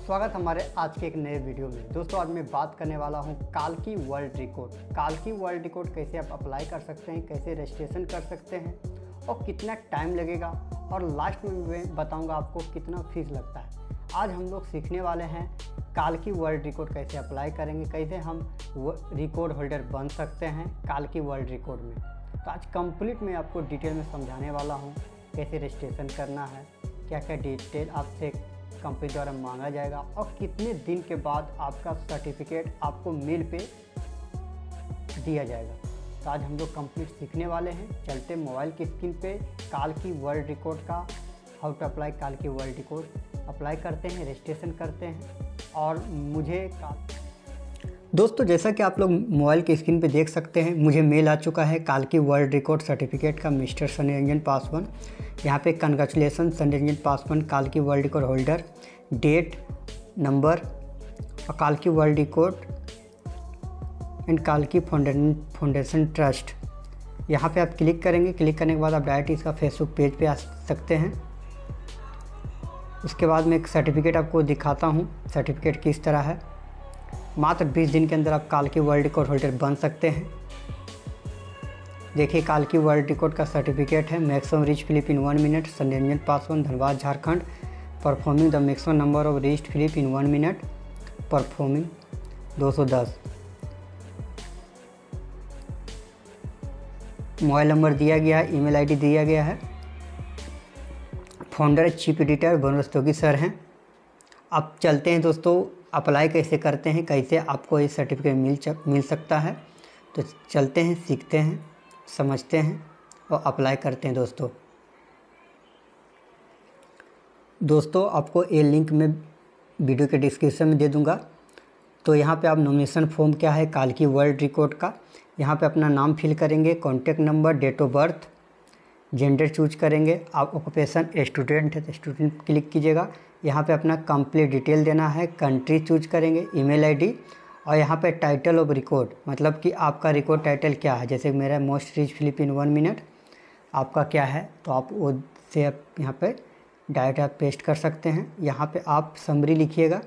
स्वागत हमारे आज के एक नए वीडियो में। दोस्तों आज मैं बात करने वाला हूं काल्की वर्ल्ड रिकॉर्ड। काल्की वर्ल्ड रिकॉर्ड कैसे आप अप्लाई कर सकते हैं, कैसे रजिस्ट्रेशन कर सकते हैं और कितना टाइम लगेगा, और लास्ट में मैं बताऊंगा आपको कितना फीस लगता है। आज हम लोग सीखने वाले हैं काल्की वर्ल्ड रिकॉर्ड कैसे अप्लाई करेंगे, कैसे हम रिकॉर्ड होल्डर बन सकते हैं काल्की वर्ल्ड रिकॉर्ड में। तो आज कंप्लीट मैं आपको डिटेल में समझाने वाला हूँ कैसे रजिस्ट्रेशन करना है, क्या क्या डिटेल आपसे कंपनी द्वारा मांगा जाएगा और कितने दिन के बाद आपका सर्टिफिकेट आपको मेल पे दिया जाएगा। तो आज हम लोग कंप्लीट सीखने वाले हैं। चलते मोबाइल की स्क्रीन पे काल्की वर्ल्ड रिकॉर्ड का हाउ टू अप्लाई काल्की वर्ल्ड रिकॉर्ड अप्लाई करते हैं, रजिस्ट्रेशन करते हैं। और मुझे दोस्तों जैसा कि आप लोग मोबाइल की स्क्रीन पे देख सकते हैं, मुझे मेल आ चुका है काल्की वर्ल्ड रिकॉर्ड सर्टिफिकेट का मिस्टर सनी रंजन पासवान। यहाँ पे congratulation Sunny Ranjan Paswan काल्की world record holder, date, number और काल्की world record and काल्की foundation trust. यहाँ पे आप क्लिक करेंगे। क्लिक करने के बाद आप डायरेक्ट इसका फेसबुक पेज पे आ सकते हैं। उसके बाद मैं एक सर्टिफिकेट आपको दिखाता हूँ, सर्टिफिकेट किस तरह है। मात्र 20 दिन के अंदर आप काल्की वर्ल्ड रिकॉर्ड होल्डर बन सकते हैं। देखिए काल्की वर्ल्ड रिकॉर्ड का सर्टिफिकेट है। मैक्सिमम रीच फिलिप इन 1 मिनट, Sunny Ranjan Paswan, Dhanbad Jharkhand. Performing the maximum number of reach flip in 1 मिनट, परफॉर्मिंग 210। मोबाइल नंबर दिया गया है, ईमेल आईडी दिया गया है। Founder chief editor Varun Rastogi sir हैं। अब चलते हैं दोस्तों, अप्लाई कैसे करते हैं, कैसे आपको ये सर्टिफिकेट मिल सकता है। तो चलते हैं, सीखते हैं, समझते हैं और अप्लाई करते हैं। दोस्तों आपको ये लिंक मैं वीडियो के डिस्क्रिप्शन में दे दूंगा। तो यहाँ पे आप नॉमिनेशन फॉर्म क्या है काल्की वर्ल्ड रिकॉर्ड का, यहाँ पे अपना नाम फिल करेंगे, contact number, date of birth, gender choose करेंगे। आप ऑक्यूपेशन स्टूडेंट है तो स्टूडेंट क्लिक कीजिएगा। यहाँ पे अपना कंप्लीट डिटेल देना है, कंट्री चूज करेंगे, ईमेल आईडी, और यहाँ पे टाइटल ऑफ रिकॉर्ड, मतलब कि आपका रिकॉर्ड टाइटल क्या है। जैसे मेरा मोस्ट रीच फिलिप इन 1 मिनट, आपका क्या है तो आप वो से आप यहाँ पे डायरेक्ट आप पेस्ट कर सकते हैं। यहाँ पे आप समरी लिखिएगा,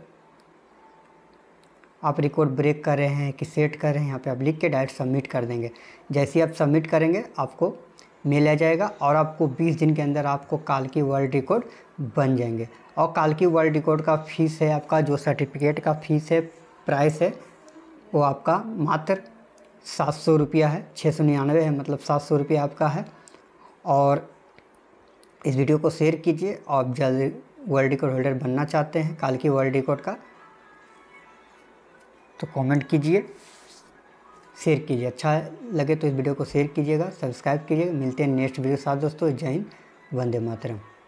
आप रिकॉर्ड ब्रेक कर रहे हैं कि सेट कर रहे हैं, यहाँ पे आप लिख के डायरेक्ट सबमिट कर देंगे। जैसे ही आप सबमिट करेंगे आपको मेल आ जाएगा और आपको 20 दिन के अंदर आपको काल्की वर्ल्ड रिकॉर्ड बन जाएंगे। और काल्की वर्ल्ड रिकॉर्ड का फीस है, आपका जो सर्टिफिकेट का फीस है, प्राइस है, वो आपका मात्र 700 रुपया है। 699 है, मतलब 700 रुपया आपका है। और इस वीडियो को शेयर कीजिए और आप जल्द वर्ल्ड रिकॉर्ड होल्डर बनना चाहते हैं काल्की वर्ल्ड रिकॉर्ड का तो कमेंट कीजिए, शेयर कीजिए। अच्छा लगे तो इस वीडियो को शेयर कीजिएगा, सब्सक्राइब कीजिएगा। मिलते हैं नेक्स्ट वीडियो के साथ दोस्तों। जय हिंद, वंदे मातरम।